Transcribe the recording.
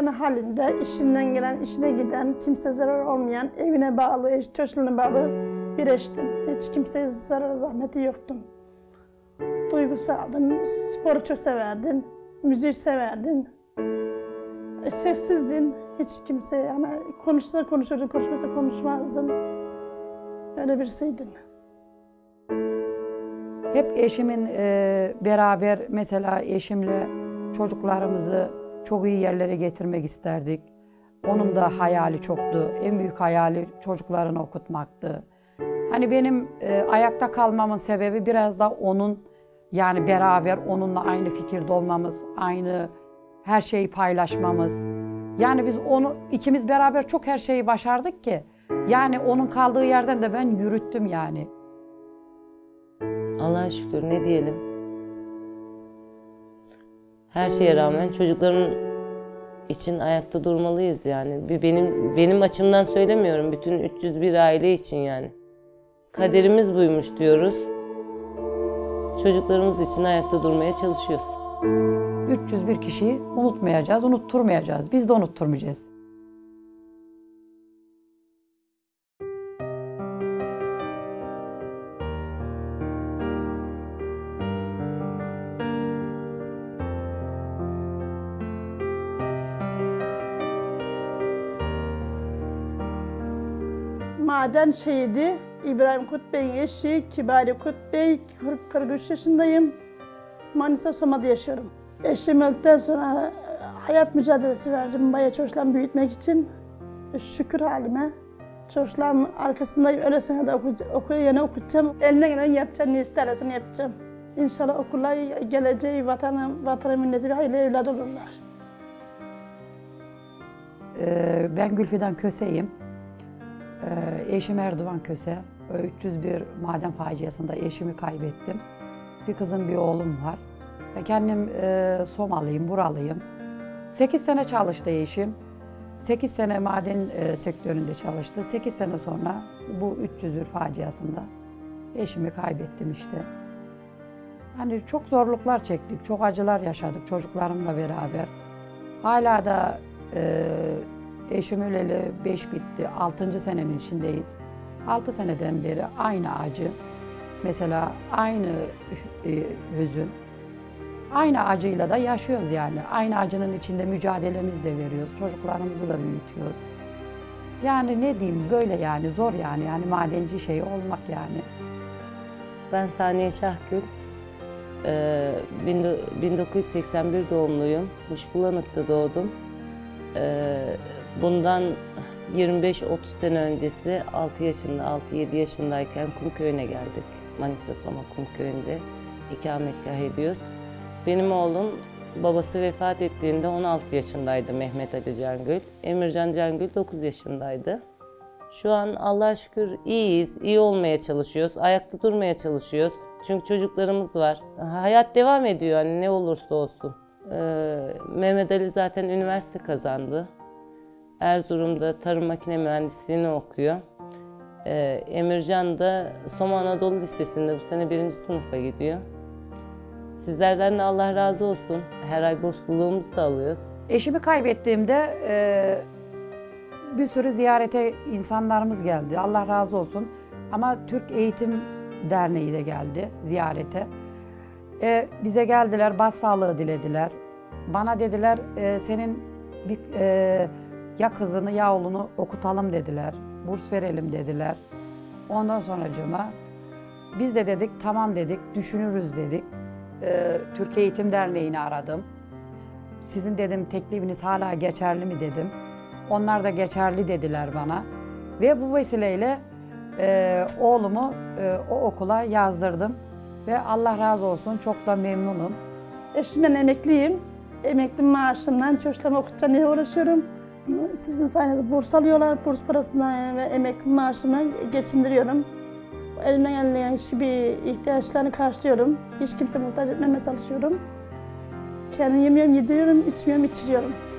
kendi halinde, işinden gelen, işine giden, kimse zarar olmayan, evine bağlı, çocuğuna bağlı bir eştim. Hiç kimseye zarar zahmeti yoktum. Duygusaldın, sporu çok severdin, müziği severdin. Sessizdin, hiç kimse yani konuşsa konuşurdun, konuşmasa konuşmazdın. Öyle birisiydin. Hep eşimin beraber mesela eşimle çocuklarımızı çok iyi yerlere getirmek isterdik. Onun da hayali çoktu. En büyük hayali çocuklarını okutmaktı. Hani benim ayakta kalmamın sebebi biraz da onun, yani beraber onunla aynı fikirde olmamız, aynı her şeyi paylaşmamız. Yani biz ikimiz beraber çok her şeyi başardık ki. Yani onun kaldığı yerden de ben yürüttüm yani. Allah'a şükür ne diyelim. Her şeye rağmen çocukların için ayakta durmalıyız yani. Benim açımdan söylemiyorum, bütün 301 aile için yani. Kaderimiz buymuş diyoruz. Çocuklarımız için ayakta durmaya çalışıyoruz. 301 kişiyi unutmayacağız, unutturmayacağız. Biz de unutturmayacağız. Maden şehidi İbrahim Kut Bey'in eşi Kibari Kut Bey, 43 yaşındayım. Manisa Soma'da yaşıyorum. Eşim öldükten sonra hayat mücadelesi verdim bayağı çocuklarımı büyütmek için. Şükür halime. Çocuklarım arkasındayım, öylesine de yine okutacağım. Elimden gelen yapacağım, ne isterse onu yapacağım. İnşallah okullar geleceği vatana milleti bir hayırlı evlat olurlar. Ben Gülfidan Köse'yim. Eşim Erdoğan Köse. 301 maden faciasında eşimi kaybettim. Bir kızım, bir oğlum var. Ve kendim Somalıyım, buralıyım. 8 sene çalıştı eşim. 8 sene maden sektöründe çalıştı. 8 sene sonra bu 301 faciasında eşimi kaybettim işte. Hani çok zorluklar çektik, çok acılar yaşadık çocuklarımla beraber. Hala da eşim öleli 5 bitti, 6. senenin içindeyiz. 6 seneden beri aynı acı, mesela aynı hüzün, aynı acıyla da yaşıyoruz yani. Aynı acının içinde mücadelemizi de veriyoruz, çocuklarımızı da büyütüyoruz. Yani ne diyeyim, böyle yani zor yani madenci şeyi olmak yani. Ben Saniye Şahgül, 1981 doğumluyum, Kuşbulanık'ta doğdum. Bundan 25-30 sene öncesi 6-7 yaşındayken Kumköy'üne geldik. Manisa Soma Kumköy'ünde ikametgah ediyoruz. Benim oğlum babası vefat ettiğinde 16 yaşındaydı Mehmet Ali Cangül. Emircan Cangül 9 yaşındaydı. Şu an Allah'a şükür iyiyiz, iyi olmaya çalışıyoruz, ayakta durmaya çalışıyoruz. Çünkü çocuklarımız var. Hayat devam ediyor hani ne olursa olsun. Mehmet Ali zaten üniversite kazandı. Erzurum'da tarım makine mühendisliğini okuyor. Emircan da Soma Anadolu Lisesi'nde bu sene 1. sınıfa gidiyor. Sizlerden de Allah razı olsun. Her ay bursluluğumuzu da alıyoruz. Eşimi kaybettiğimde bir sürü ziyarete insanlarımız geldi. Allah razı olsun. Ama Türk Eğitim Derneği de geldi ziyarete. Bize geldiler, başsağlığı dilediler. Bana dediler, senin ya kızını ya oğlunu okutalım dediler. Burs verelim dediler. Ondan sonracığıma biz de dedik, tamam dedik, düşünürüz dedik. Türk Eğitim Derneği'ni aradım. Sizin dedim teklifiniz hala geçerli mi dedim. Onlar da geçerli dediler bana. Ve bu vesileyle oğlumu o okula yazdırdım. Ve Allah razı olsun, çok da memnunum. Eşimden emekliyim. Emekli maaşımdan çocuklarımı okutacağım uğraşıyorum. Sizin sayenizde burs alıyorlar. Burs parasından ve emekli maaşımla geçindiriyorum. Elimden gelen hiçbir ihtiyaçlarını karşılıyorum. Hiç kimse muhtaç etmemeye çalışıyorum. Kendim yemiyorum, yediriyorum, içmiyorum, içiriyorum.